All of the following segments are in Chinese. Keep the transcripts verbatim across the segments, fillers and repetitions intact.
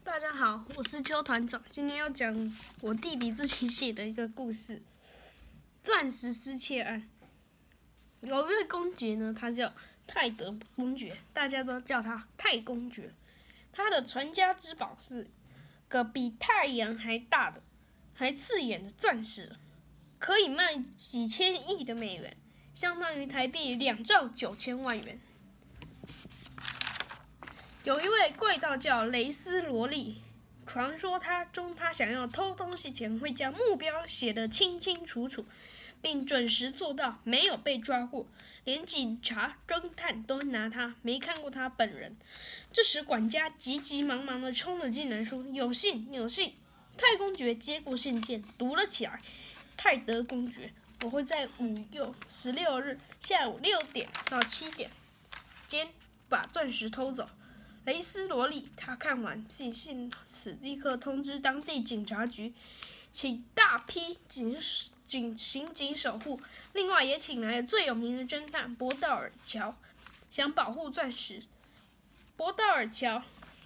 大家好，我是邱团长，今天要讲我弟弟自己写的一个故事《钻石失窃案》。有一位公爵呢，他叫泰德公爵，大家都叫他泰公爵。他的传家之宝是个比太阳还大的、还刺眼的钻石，可以卖几千亿的美元，相当于台币两兆九千万元。有一位贵道叫雷斯罗利，传说他中他想要偷东西前会将目标写得清清楚楚，并准时做到，没有被抓过，连警察、侦探都拿他没看过他本人。这时管家急急忙忙地冲了进来，说：“有信，有信！”泰公爵接过信件，读了起来：“泰德公爵，我会在五月十六日下午六点到七点间把钻石偷走。”雷斯罗利他看完信信此，立刻通知当地警察局，请大批警警刑警守护。另外也请来了最有名的侦探博道尔乔，想保护钻石。博道尔乔，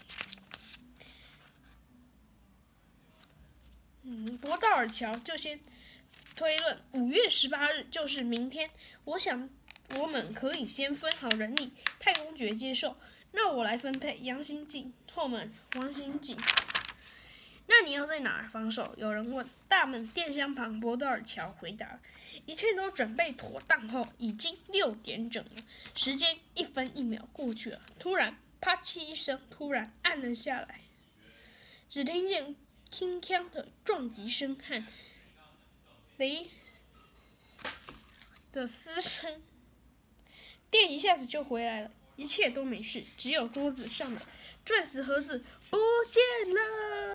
嗯，博道尔乔就先推论，五月十八日就是明天。我想我们可以先分好人力。泰公爵接受。让我来分配。杨刑警后门，王刑警。那你要在哪儿防守？有人问。大门电箱旁，博德尔乔回答。一切都准备妥当后，已经六点整了。时间一分一秒过去了，突然啪嚓一声，突然暗了下来，只听见铿锵的撞击声和雷的嘶声，电一下子就回来了。一切都没事，只有桌子上的钻石盒子不见